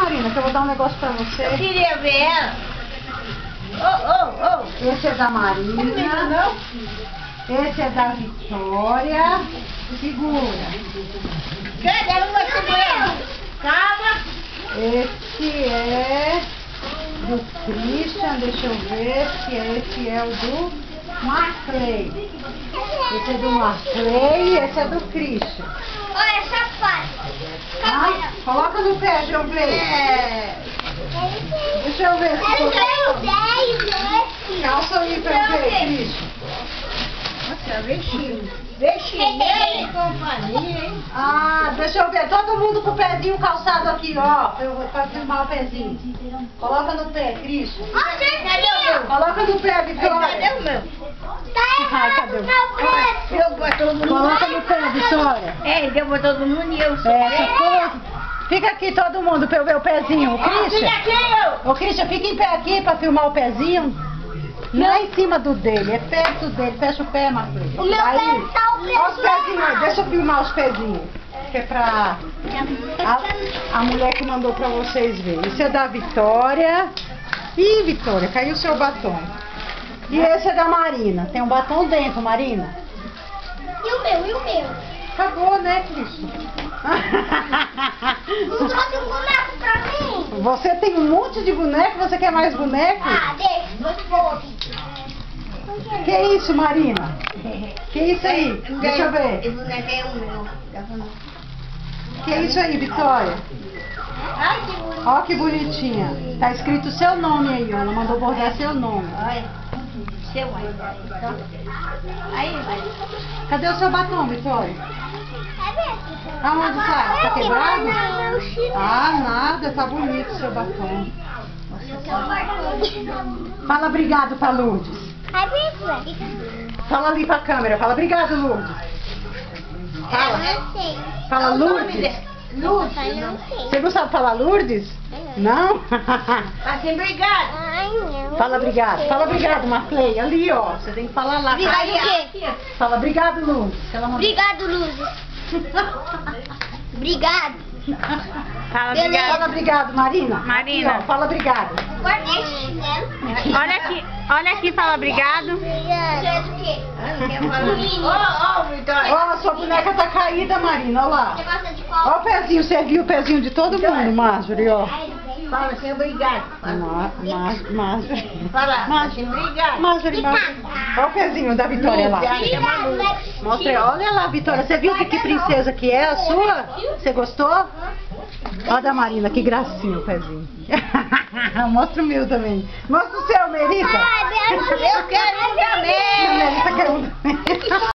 Marina, que eu vou dar um negócio pra você. Eu queria ver ela. Esse é da Marina. Não? Esse é da Vitória. Segura. Cadê? Eu não vou segurar. Calma. Esse é do Christian, deixa eu ver se esse é o do Marclay. Esse é do Marclay e esse é do Christian. Olha, sapato. Ah, coloca no pé, deixa eu ver. Deixa eu ver se calça aí pra eu ver, Christian. Nossa, vexinha de companhia, hein? Ah, deixa eu ver. Todo mundo com o pezinho calçado aqui, ó. Pra filmar o pezinho. Coloca no pé, Christian. Cadê o meu? Coloca no pé, Vitória. Cadê o meu? Ai, cadê o Deu pra todo mundo. Coloca no pé, Vitória. Deu pra todo mundo e eu sou. Fica aqui todo mundo pra eu ver o pezinho. O Christian. Ô, Christian, fica em pé aqui pra filmar o pezinho. Não é em cima do dele, é perto dele. Fecha o pé, Marcos. O meu pé tá o Olha os pezinhos aí, deixa eu filmar os pezinhos. Que é pra a mulher que mandou pra vocês verem. Esse é da Vitória. Ih, Vitória, caiu o seu batom. E esse é da Marina. Tem um batom dentro, Marina. E o meu? Acabou, né, Cristo? Não trouxe um boneco pra mim. Você tem um monte de boneco? Você quer mais boneco? Ah, deixa, vou te pôr. Que isso, Marina? Que isso aí? Deixa eu ver. Esse boneco é o meu. Que isso aí, Vitória? Ai, que bonito. Ó que bonitinha. Tá escrito seu nome aí, ó. Ela mandou bordar seu nome. Olha. Seu aí. Aí, vai. Cadê o seu batom, Vitória? Aonde tá? Tá quebrado? Ah, nada. Tá bonito o seu batom. Fala obrigado pra Lourdes. Fala ali pra câmera. Fala obrigado, Lourdes. Fala. Fala Lourdes. Lourdes. Você não sabe falar Lourdes? Não? Assim, obrigado. Ai, não. Fala obrigado. Fala obrigado, Marclay. Ali, ó. Você tem que falar lá. Obrigado o quê? Fala obrigado, Lourdes. Que ela mandou. Obrigado, Luzes. Obrigado. Fala Beleza. obrigado. Fala obrigado, Marina. Marina. Aqui, ó, fala obrigado. Guardei esse chinelo. Olha aqui, fala obrigado. Obrigado. O quê? Ó, Vitória. Ó, a sua boneca tá caída, Marina. Olha lá. Você gosta de Ó qual? o pezinho. Você viu o pezinho de todo mundo, Marjorie, ó. Fala assim, obrigado. Marjorie. Fala assim, obrigado. Marjorie. Ó o pezinho da Vitória lá. Mostra aí. Olha lá, Vitória. Você viu que princesa que é a sua? Você gostou? Olha da Marina, que gracinha o pezinho. Mostra o meu também. Mostra o seu, Melissa. Eu quero um também. Melissa quer um também.